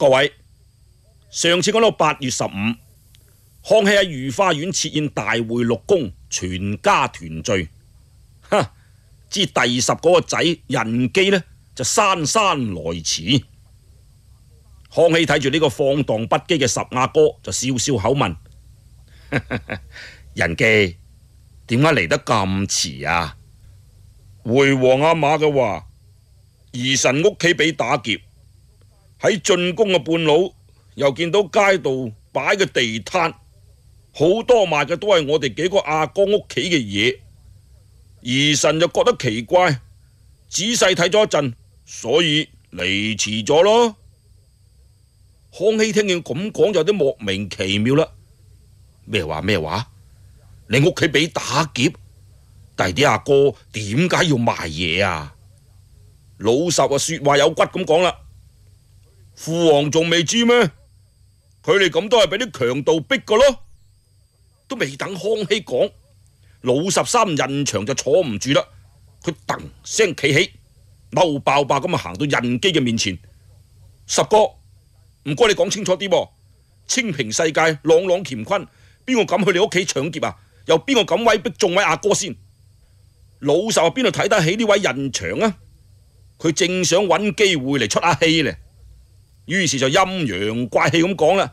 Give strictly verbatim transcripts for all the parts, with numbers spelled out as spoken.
各位，上次講到八月十五，康熙喺御花園設宴大會六公，全家團聚。哈！知第十嗰個仔仁基呢，就姍姍來遲。康熙睇住呢個放蕩不羈嘅十阿哥，就笑笑口問：仁基，點解嚟得咁遲啊？回皇阿瑪嘅話，兒臣屋企俾打劫，喺進宮嘅半路又見到街道擺嘅地攤，好多賣嘅都係我哋幾個阿哥屋企嘅嘢，兒臣就覺得奇怪，仔細睇咗一陣，所以嚟遲咗咯。康熙聽見咁講就有啲莫名其妙啦。咩話咩話？你屋企俾打劫，第啲阿哥點解要賣嘢啊？老實啊，說話有骨咁講啦。父皇仲未知咩？佢哋咁都係俾啲強盜逼㗎咯。都未等康熙講，老十三印祥就坐唔住啦。佢突聲企起，嬲爆爆咁啊行到仁基嘅面前。十哥，唔該你講清楚啲噃。清平世界，朗朗乾坤，邊個敢去你屋企搶劫啊？又邊個敢威逼眾位阿哥先？老實話邊度睇得起呢位印祥啊？佢正想揾機會嚟出下氣呢，於是就陰陽怪氣咁講啦。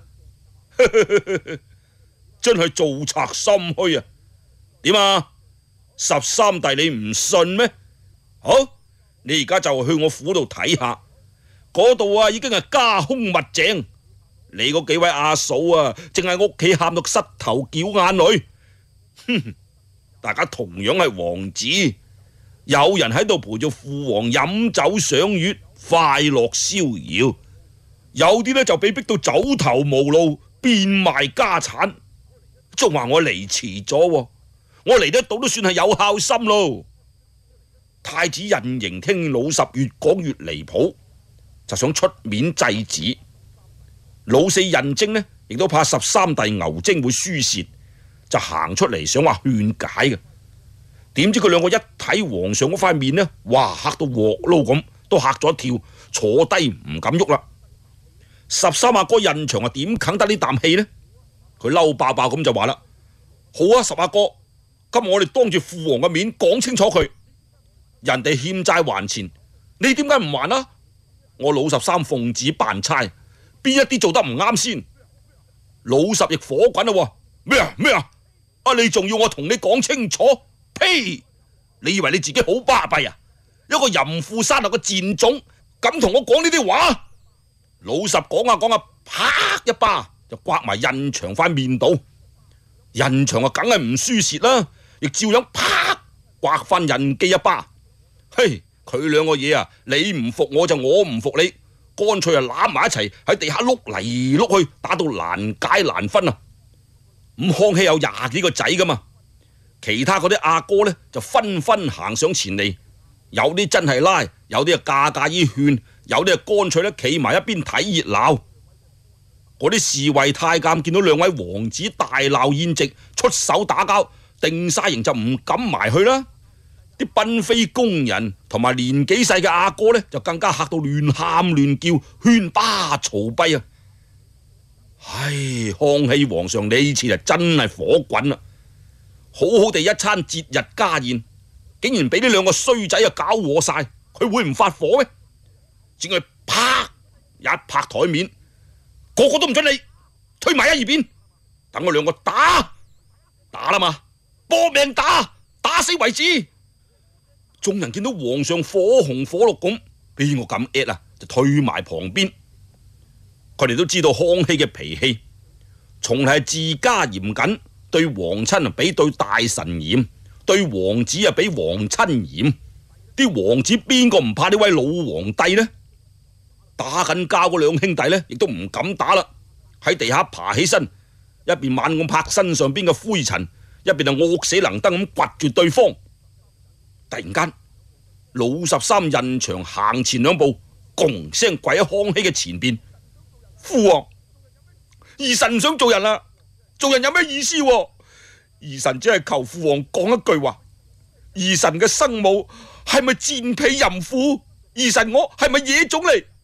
真係做賊心虛啊！點啊？十三弟你唔信咩？好，你而家就去我府度睇下，嗰度啊已經係家凶物淨，你嗰幾位阿嫂啊，淨係屋企喊到膝頭絞眼淚。哼！大家同樣係王子，有人喺度陪住父皇飲酒賞月，快樂逍遙；有啲呢就被逼到走投無路，變賣家產。仲話我嚟遲咗，我嚟得到都算係有孝心咯。太子胤禩聽老十越講越離譜，就想出面制止。老四胤禎呢，亦都怕十三弟牛精會輸蝕，就行出嚟想話勸解嘅。點知佢兩個一睇皇上嗰塊面呢，哇，嚇到鑊撈咁，都嚇咗一跳，坐低唔敢喐啦。十三阿哥印祥啊，點啃得呢啖氣呢？佢嬲爆爆咁就話啦：好啊，十阿哥，今日我哋當住父皇嘅面講清楚佢，人哋欠債還錢，你點解唔還啊？我老十三奉旨辦差，邊一啲做得唔啱先？老十亦火滾啦！咩啊咩啊！啊，你仲要我同你講清楚？呸！你以為你自己好巴閉啊？一個淫婦生落個賤種，敢同我講呢啲話？老十講下講下，啪一巴就刮埋印祥塊面度。印祥啊，梗係唔輸蝕啦，亦照樣啪刮翻仁基一巴。嘿，佢兩個嘢啊，你唔服我就我唔服你，乾脆啊攬埋一齊喺地下碌嚟碌去，打到難解難分啊！咁康熙有廿幾個仔噶嘛，其他嗰啲阿哥呢，就紛紛行上前嚟，有啲真係拉，有啲啊架架依勸，有啲啊乾脆咧企埋一邊睇熱鬧。嗰啲侍衛太監見到兩位王子大鬧宴席，出手打交，定晒型就唔敢埋去啦。啲嬪妃宮人同埋年紀細嘅阿哥呢，就更加嚇到亂喊亂叫，喧巴嘈閉啊！唉，康熙皇上呢次就真係火滾啦！好好地一餐節日家宴，竟然俾呢兩個衰仔啊搞禍晒，佢會唔發火咩？只係啪一拍台面，個個都唔准你推埋一邊，等我兩個打打啦嘛，搏命打，打死為止。眾人見到皇上火紅火綠咁，邊個敢 at 啊？就退埋旁邊。佢哋都知道康熙嘅脾氣，從嚟係自家嚴謹，對皇親啊比對大臣嚴，對王子啊比皇親嚴。啲王子邊個唔怕呢位老皇帝呢？打緊交嗰兩兄弟呢，亦都唔敢打啦，喺地下爬起身，一邊猛咁拍身上邊嘅灰塵，一邊就惡死能登咁掘住對方。突然間，老十三印祥行前兩步，拱聲跪喺康熙嘅前邊。父皇，兒臣唔想做人啦，做人有咩意思？兒臣只係求父皇講一句話：兒臣嘅生母係咪賤婢淫婦？兒臣我係咪野種嚟？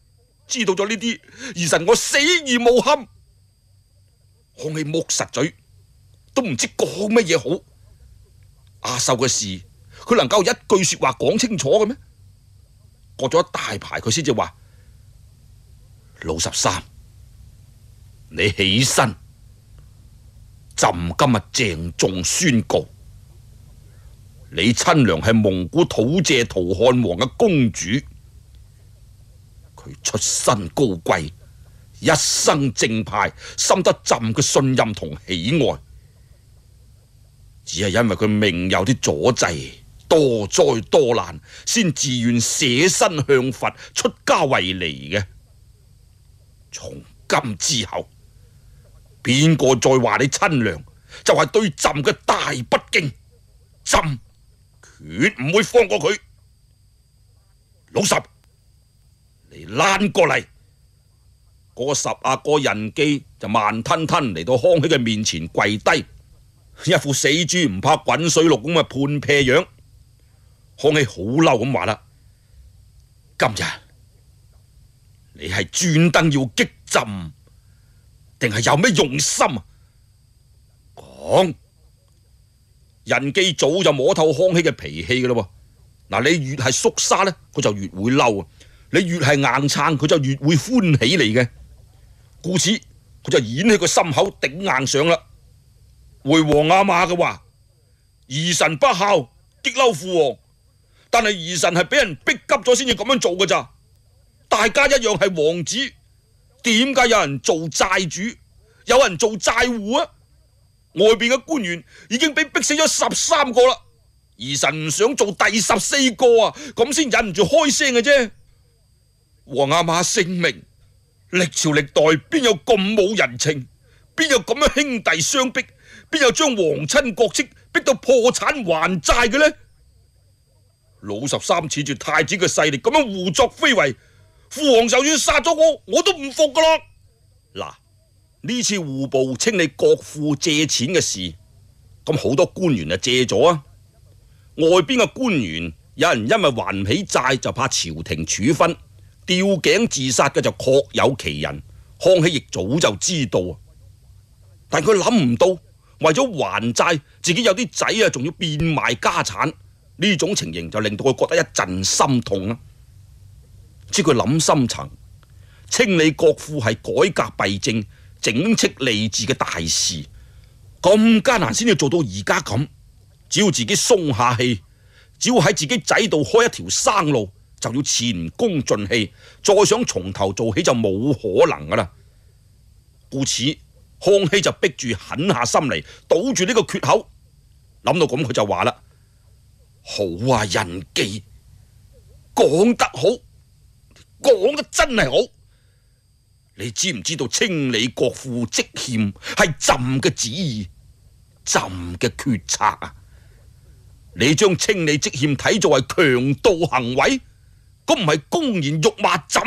知道咗呢啲，兒臣我死而無憾。康熙剝實嘴，都唔知講乜嘢好。阿秀嘅事，佢能夠一句說話講清楚嘅咩？過咗一大排，佢先至話：老十三，你起身。朕今日鄭重宣告，你親娘係蒙古土謝圖汗王嘅公主，佢出身高貴，一生正派，深得朕嘅信任同喜愛。只係因為佢命有啲阻滯，多災多難，先自願捨身向佛，出家為尼嘅。從今之後，邊個再話你親娘，就係對朕嘅大不敬，朕決唔會放過佢。老十，你攬過嚟。嗰個十阿哥仁基就慢吞吞嚟到康熙嘅面前跪低，一副死豬唔怕滾水淥咁嘅判屁樣。康熙好嬲咁話啦：今日你係專登要激朕，定係有咩用心啊？講。仁基早就摸透康熙嘅脾氣噶啦。嗱，你越係縮沙呢，佢就越會嬲啊；你越係硬撐，佢就越會歡喜你嘅。故此，佢就演起個心口頂硬上啦。回皇阿瑪嘅話，兒臣不孝，激嬲父王，但係兒臣係俾人逼急咗先至咁樣做噶咋。大家一樣係王子，點解有人做債主，有人做債戶啊？外邊嘅官員已經俾逼死咗十三個啦，兒臣唔想做第十四個啊，咁先忍唔住開聲嘅啫。皇阿瑪聖明，歷朝歷代邊有咁冇人情，邊有咁樣兄弟相逼，邊有將皇親國戚逼到破產還債嘅呢？老十三恃住太子嘅勢力咁樣胡作非為，父皇就算殺咗我，我都唔服噶啦。嗱，呢次戶部清理國庫借錢嘅事，咁好多官員就借咗啊。外邊嘅官員有人因為還唔起債就怕朝廷處分，吊頸自殺嘅就確有其人。康熙亦早就知道啊，但佢諗唔到為咗還債，自己有啲仔啊仲要變賣家產，呢種情形就令到佢覺得一陣心痛啊。知佢諗深層，清理國庫係改革弊政、整戚吏治嘅大事，咁艱難先至做到而家咁。只要自己鬆下氣，只要喺自己仔度開一條生路，就要前功盡棄，再想從頭做起就冇可能噶啦。故此，康熙就逼住狠下心嚟，堵住呢個缺口。諗到咁，佢就話啦：好啊，仁基，講得好，講得真係好。你知唔知道清理國庫積欠係朕嘅旨意，朕嘅決策啊？你將清理積欠睇作為強盜行為，咁唔係公然辱罵朕？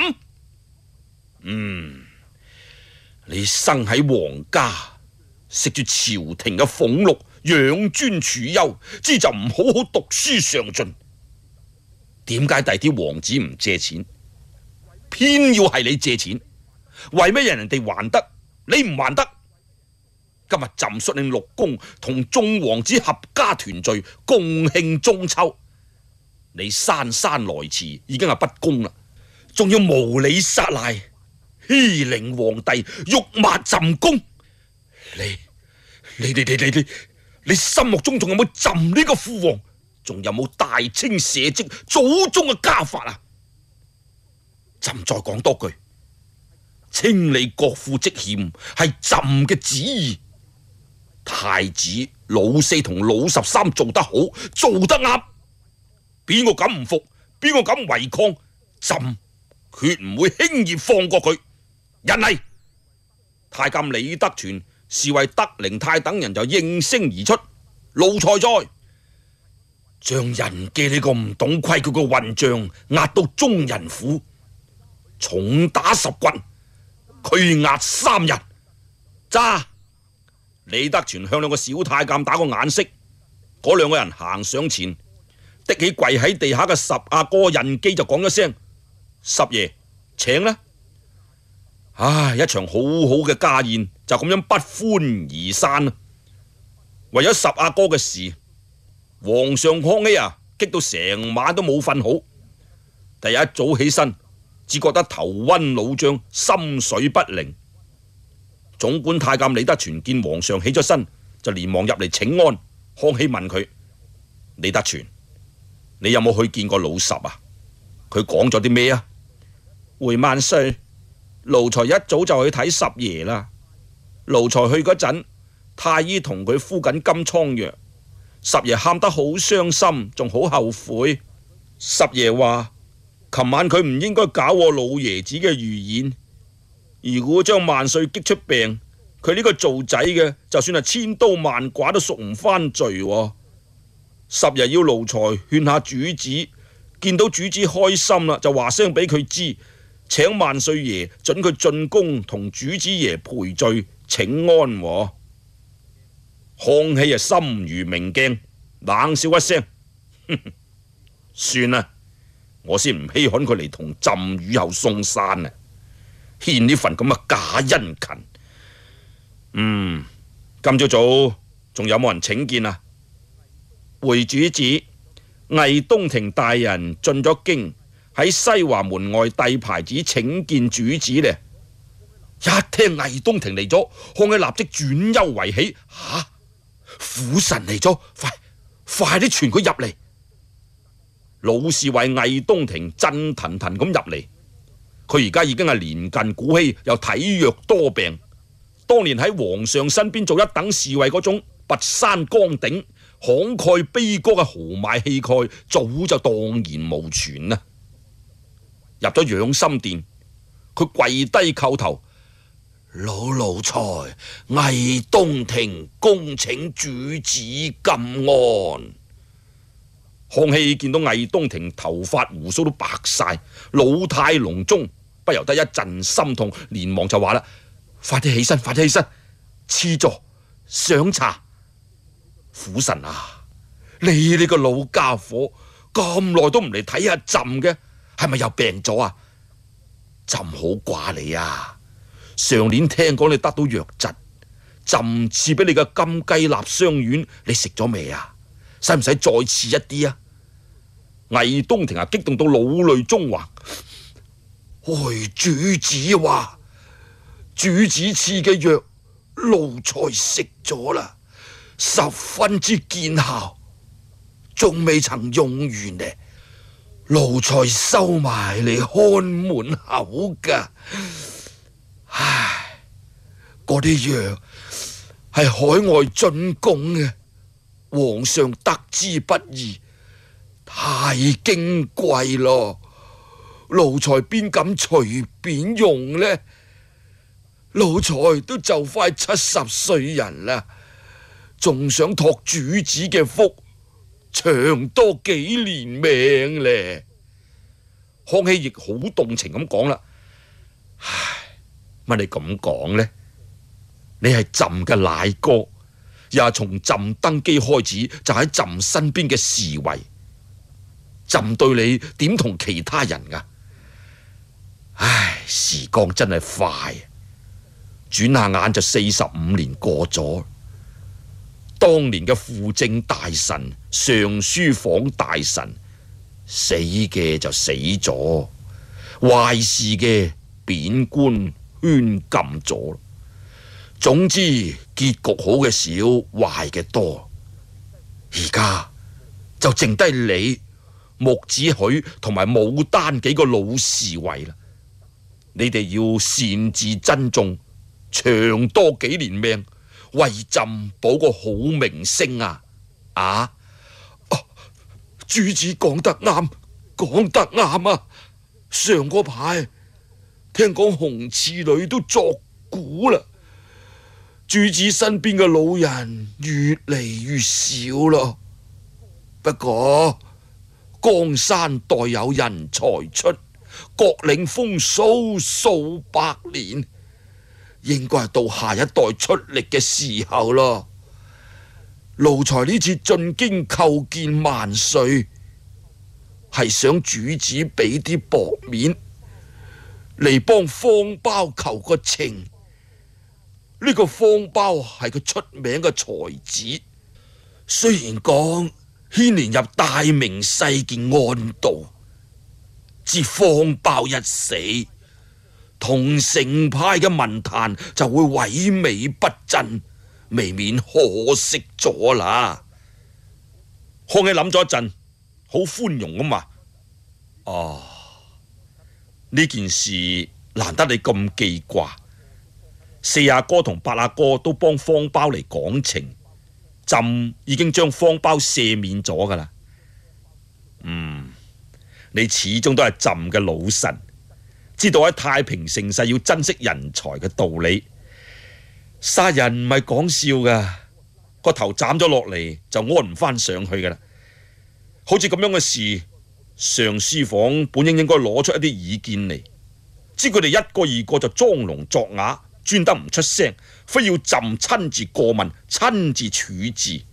嗯，你生喺皇家，食住朝廷嘅俸祿，養尊處優，之就唔好好讀書上進。點解第啲王子唔借錢，偏要係你借錢？為咩人哋還得，你唔還得？今日朕率領六宮同眾王子合家團聚，共慶中秋。你姍姍來遲，已經係不公啦，仲要無理殺賴，欺凌皇帝，辱罵朕公。你你你你你你，你心目中仲有冇朕呢個父王？仲有冇大清社稷祖宗嘅家法啊？朕再講多句，清理國庫積欠係朕嘅旨意。太子老四同老十三做得好，做得啱，邊個敢唔服？邊個敢違抗？朕決唔會輕易放過佢。人嚟，太監李德全、侍衛德靈泰等人就應聲而出。奴才在，將仁基呢個唔懂規矩嘅混賬押到中人府，重打十棍，拘押三日。揸！李德全向兩個小太監打個眼色，嗰兩個人行上前，的起跪喺地下嘅十阿哥仁基就講一聲：十爺請啦。 唉，一場好好嘅家宴就咁樣不歡而散啦。為咗十阿哥嘅事，皇上康熙啊，激到成晚都冇瞓好。第一早起身，只覺得頭暈腦脹，心緒不寧。總管太監李德全見皇上起咗身，就連忙入嚟請安。康熙問佢：李德全，你有冇去見過老十啊？佢講咗啲咩啊？回萬歲，奴才一早就去睇十爺啦。奴才去嗰陣，太醫同佢敷緊金瘡藥，十爺喊得好傷心，仲好後悔。十爺話：琴晚佢唔應該搞我老爺子嘅預演。如果將萬歲激出病，佢呢個做仔嘅，就算係千刀萬剮都贖唔翻罪喎。十爺要奴才勸下主子，見到主子開心啦，就話聲俾佢知，請萬歲爺准佢進宮同主子爺賠罪請安喎。康熙啊，心如明鏡，冷笑一聲，算啦，我先唔稀罕佢嚟同朕雨後送山啊，獻呢份咁嘅假殷勤。嗯，今朝早仲有冇人請見啊？回主子，魏東庭大人進咗京，喺西華門外遞牌子請見主子呢。一聽魏東庭嚟咗，康熙立即轉憂為喜。吓、啊，府臣嚟咗，快快啲傳佢入嚟。老侍衛魏東庭震騰騰咁入嚟，佢而家已經係年近古稀，又體弱多病。當年喺皇上身邊做一等侍衛嗰種拔山崗頂、慷慨悲歌嘅豪邁氣概，早就蕩然無存啦。入咗養心殿，佢跪低叩頭：老奴才魏東庭恭請主子金安。康熙見到魏東庭頭髮鬍鬚都白晒，老態龍鍾，不由得一陣心痛，連忙就話啦：快啲起身，快啲起身，賜座上茶。府臣啊，你呢個老家伙咁耐都唔嚟睇下朕嘅，係咪又病咗啊？朕好掛你啊！上年聽講你得到瘧疾，朕賜俾你嘅金雞納霜丸，你食咗未啊？使唔使再賜一啲啊？魏東庭啊，激動到老淚縱橫。唉，主子話主子賜嘅藥，奴才食咗啦，十分之見效，仲未曾用完呢，奴才收埋嚟看門口噶。唉，嗰啲藥係海外進貢嘅，皇上得之不易，太矜貴咯，奴才邊敢隨便用呢？奴才都就快七十歲人啦，仲想託主子嘅福，長多幾年命呢？康熙亦好動情咁講啦，唉，乜你咁講呢？你係朕嘅奶哥，又係從朕登基開始就喺朕身邊嘅侍衛，朕對你點同其他人噶？唉，時光真係快，轉下眼就四十五年過咗。當年嘅輔政大臣、尚書房大臣，死嘅就死咗，壞事嘅貶官圈禁咗。總之結局好嘅少，壞嘅多。而家就剩低你、穆子許同埋武丹幾個老侍衛啦。你哋要善自珍重，長多幾年命，為朕保個好名聲啊！啊，啊主子講得啱，講得啱啊！上嗰排聽講紅刺女都作古啦，主子身邊嘅老人越嚟越少咯。不過江山代有人才出，各領風騷數百年，應該係到下一代出力嘅時候咯。奴才呢次進京叩見萬歲，係想主子俾啲薄面， 嚟幫方包求個情。呢個方包係個出名嘅才子，雖然講牽連入大明世件案度，自方包一死，同城派嘅文壇就會萎靡不振，未免可惜咗啦。康熙諗咗一陣，好寬容咁話：哦，呢件事難得你咁記掛。四阿哥同八阿哥都幫方包嚟講情，朕已經將方包赦免咗噶啦。嗯，你始終都係朕嘅老臣，知道喺太平盛世要珍惜人才嘅道理。殺人唔係講笑噶，個頭斬咗落嚟就安唔翻上去噶啦。好似咁樣嘅事，上書房本應應該攞出一啲意見嚟，知佢哋一個二個就裝聾作啞，專登唔出聲，非要朕親自過問，親自處置。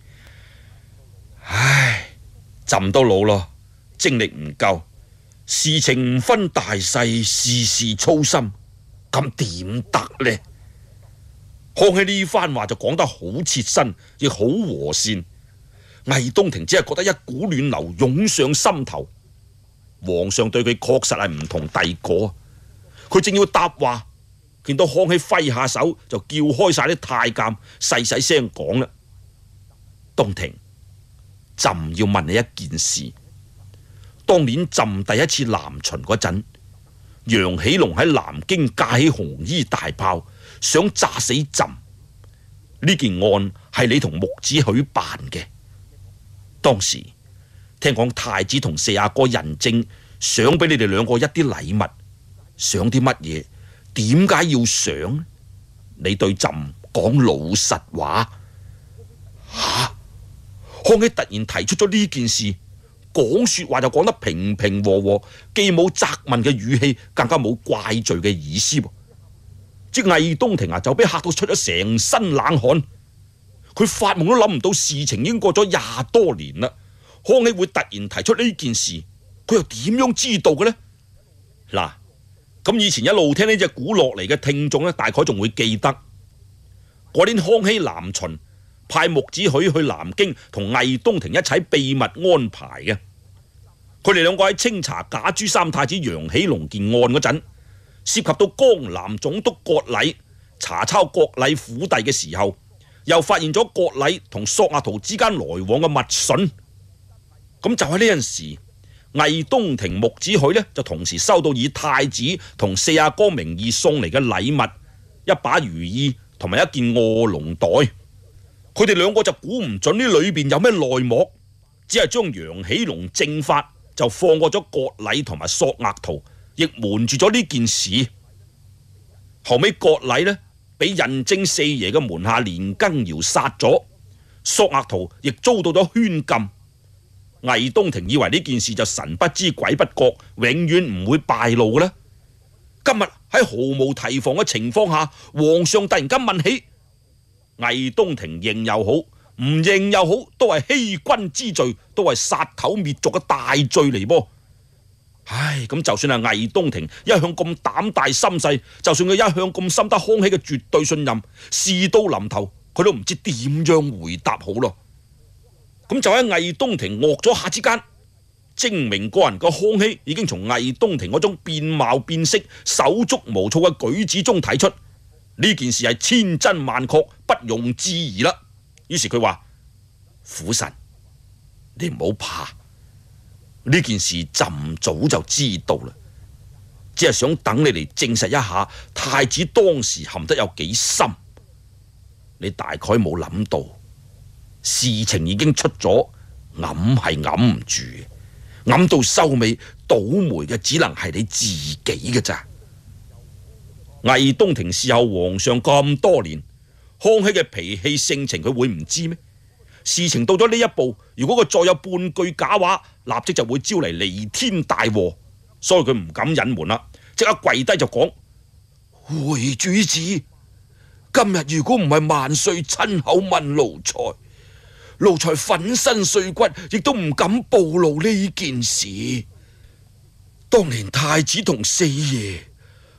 唉，朕都老咯，精力唔夠，事情唔分大細，事事操心，咁點得呢？康熙呢番話就講得好切身，亦好和善。魏東庭只係覺得一股暖流湧上心頭。皇上對佢確實係唔同第個，佢正要答話，見到康熙揮下手就叫開晒啲太監，細細聲講啦：東庭，朕要問你一件事。當年朕第一次南巡嗰陣，楊喜龍喺南京架起紅衣大炮，想炸死朕。呢件案係你同穆子許辦嘅。當時聽講太子同四阿哥仁政想俾你哋兩個一啲禮物，想啲乜嘢？點解要想？你對朕講老實話。吓！康熙突然提出咗呢件事，講說話就講得平平和和，既冇責問嘅語氣，更加冇怪罪嘅意思。即魏東庭啊，就俾嚇到出咗成身冷汗。佢發夢都諗唔到事情已經過咗廿多年啦，康熙會突然提出呢件事，佢又點樣知道嘅呢？嗱，咁以前一路聽呢隻古落嚟嘅聽眾呢，大概仲會記得嗰年康熙南巡，派穆子許去南京同魏東庭一齊秘密安排嘅。佢哋兩個喺清查假朱三太子楊喜龍件案嗰陣，涉及到江南總督葛禮查抄葛禮府邸嘅時候，又發現咗葛禮同索額圖之間來往嘅密信。咁就喺呢陣時，魏東庭、穆子許呢就同時收到以太子同四阿哥名義送嚟嘅禮物，一把如意同埋一件臥龍袋。佢哋兩個就估唔準呢裏邊有咩內幕，只係將楊喜龍正法就放過咗葛禮同埋索額圖，亦瞞住咗呢件事。後尾葛禮呢俾胤禎四爺嘅門下連根堯殺咗，索額圖亦遭到咗圈禁。魏東庭以為呢件事就神不知鬼不覺，永遠唔會敗露嘅啦。今日喺毫無提防嘅情況下，皇上突然間問起，魏東庭認又好，唔認又好，都係欺君之罪，都係殺頭滅族嘅大罪嚟噃。唉，咁就算係魏東庭一向咁膽大心細，就算佢一向咁深得康熙嘅絕對信任，事到臨頭佢都唔知點樣回答好咯。咁就喺魏東庭惡咗下之間，精明過人嘅康熙已經從魏東庭嗰種變貌變色、手足無措嘅舉止中睇出呢件事係千真萬確，不容置疑啦。於是佢話：虎臣，你唔好怕，呢件事朕早就知道啦，只係想等你嚟證實一下太子當時含得有幾深。你大概冇諗到，事情已經出咗，揞係揞唔住，揞到收尾倒霉嘅只能係你自己嘅咋。魏東庭侍候皇上咁多年，康熙嘅脾氣性情佢會唔知咩？事情到咗呢一步，如果佢再有半句假話，立即就會招嚟彌天大禍，所以佢唔敢隱瞞啦，即刻跪低就講：回主子，今日如果唔係萬歲親口問奴才，奴才粉身碎骨，亦都唔敢暴露呢件事。當年太子同四爺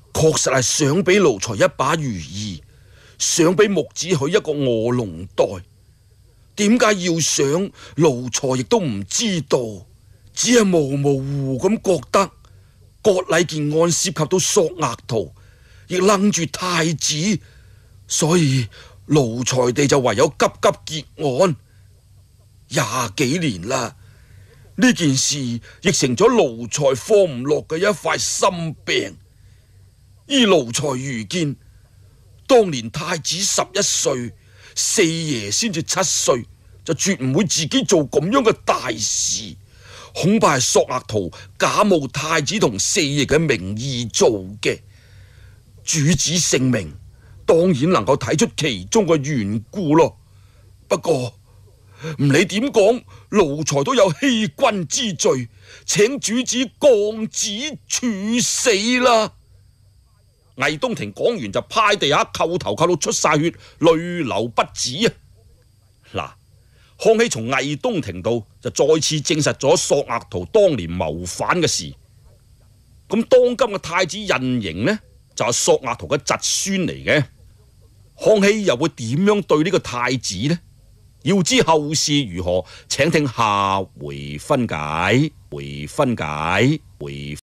確實係想俾奴才一把如意，想俾木子許一個臥龍袋。點解要想，奴才亦都唔知道，只係模模糊糊咁覺得割禮件案涉及到索額圖，亦楞住太子，所以奴才哋就唯有急急結案。廿幾年啦，呢件事亦成咗奴才放唔落嘅一塊心病。依奴才愚見，當年太子十一歲，四爺先至七歲，就絕唔會自己做咁樣嘅大事。恐怕係索額圖假冒太子同四爺嘅名義做嘅。主子聖明，當然能夠睇出其中嘅緣故咯。不過唔理點講，奴才都有欺君之罪，請主子降旨處死啦。魏東亭講完就趴地下叩頭叩到出晒血，淚流不止啊！嗱，康熙從魏東亭度就再次證實咗索額圖當年謀反嘅事。咁當今嘅太子胤禩呢，就係索額圖嘅侄孫嚟嘅。康熙又會點樣對呢個太子呢？要知後事如何，請聽下回分解。回分解。回。